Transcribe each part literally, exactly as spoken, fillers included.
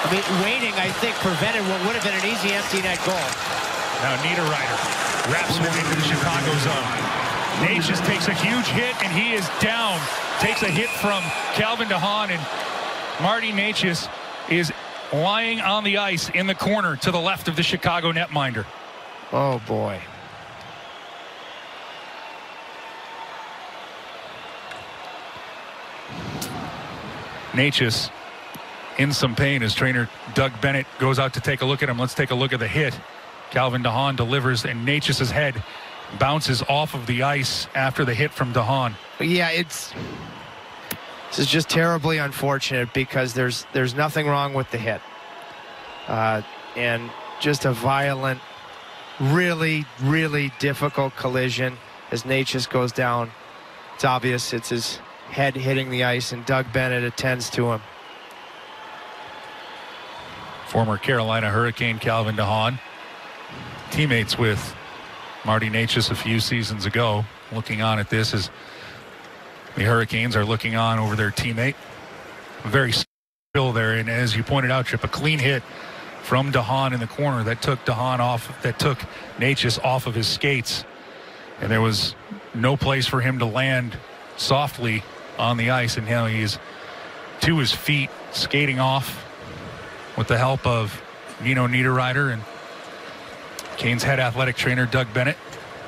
I mean, waiting, I think, prevented what would have been an easy empty net goal. Now Niederreiter wraps one into the Chicago zone. Necas takes a huge hit, and he is down. Takes a hit from Calvin DeHaan, and Marty Necas is lying on the ice in the corner to the left of the Chicago netminder. Oh, boy. Necas in some pain as trainer Doug Bennett goes out to take a look at him. Let's take a look at the hit. Calvin DeHaan delivers, and Necas' head bounces off of the ice after the hit from DeHaan. Yeah, it's this is just terribly unfortunate because there's there's nothing wrong with the hit, uh, and just a violent, really really difficult collision as Necas goes down. It's obvious it's his head hitting the ice, and Doug Bennett attends to him. Former Carolina Hurricane Calvin DeHaan, teammates with Marty Necas a few seasons ago, looking on at this as the Hurricanes are looking on over their teammate. Very still there, and as you pointed out, Chip, a clean hit from DeHaan in the corner that took DeHaan off, that took Necas off of his skates, and there was no place for him to land softly on the ice, and now he's to his feet, skating off with the help of Nino Niederreiter and Canes head athletic trainer Doug Bennett.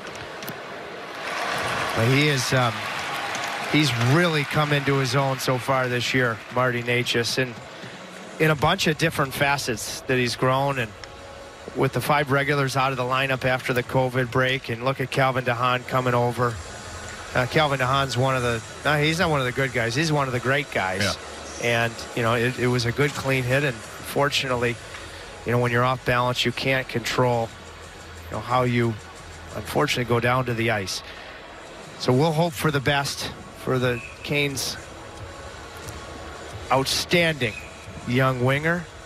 Well, he is um, he's really come into his own so far this year, Marty Necas, and in a bunch of different facets that he's grown, and with the five regulars out of the lineup after the COVID break, and look at Calvin DeHaan coming over. Uh, Calvin DeHaan's one of the, no, he's not one of the good guys. He's one of the great guys. Yeah. And, you know, it, it was a good, clean hit. And fortunately, you know, when you're off balance, you can't control, you know, how you, unfortunately, go down to the ice. So we'll hope for the best for the Canes' outstanding young winger.